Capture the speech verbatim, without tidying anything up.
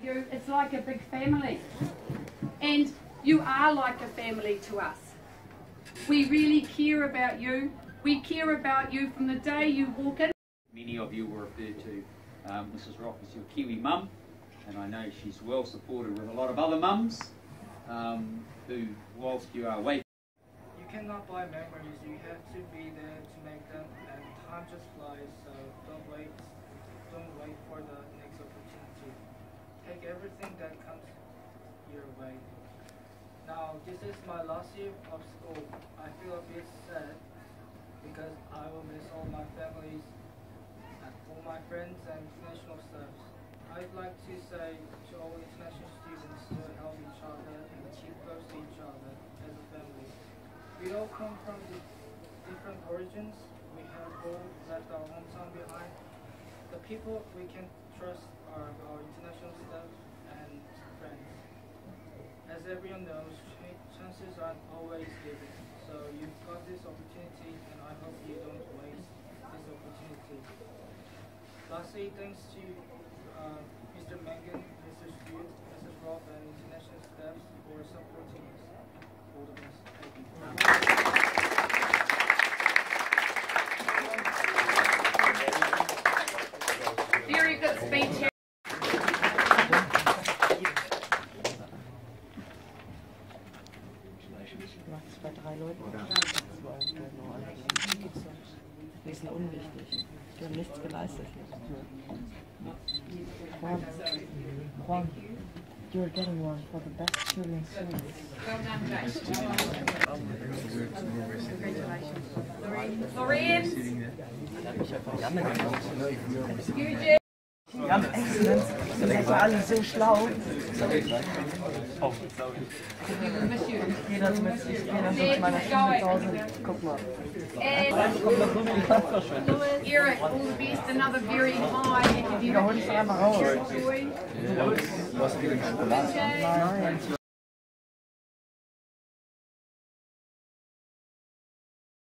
you, it's like a big family. And you are like a family to us. We really care about you. We care about you from the day you walk in. Many of you will refer to um, Missus Rock as your Kiwi mum, and I know she's well supported with a lot of other mums um, who, whilst you are away. You cannot buy memories, you have to be there to make them, and time just flies, so don't wait, don't wait for the next opportunity. Take everything that comes your way. Now, this is my last year of school. I feel a bit sad because I will miss all my families, all my friends and international staff. I'd like to say to all international students to help each other and keep close to each other as a family. We all come from different origins. We have all left our hometown behind. The people we can trust are our international staff and friends. As everyone knows, chances aren't always given. So you've got this opportunity, and I hope you don't waste this opportunity. Lastly, thanks to uh, Mister Mengen, Mister Stewart, Missus Roth, and international staff for supporting us. All the best. Thank you. Very good speech. Bei drei Leuten. Die sind unwichtig. Die haben nichts geleistet. Juan, Juan, you're getting one for the best children's service. Well done, Jane. Lorraine. Eugene. Ja, Excellenz, ihr seid ja alle so schlau. Jeder ist mit, jeder ist mit meiner Stunde zu Hause. Guck mal. Eric, all the best, another very high academic. Hol dich einfach raus. Boy. Nein.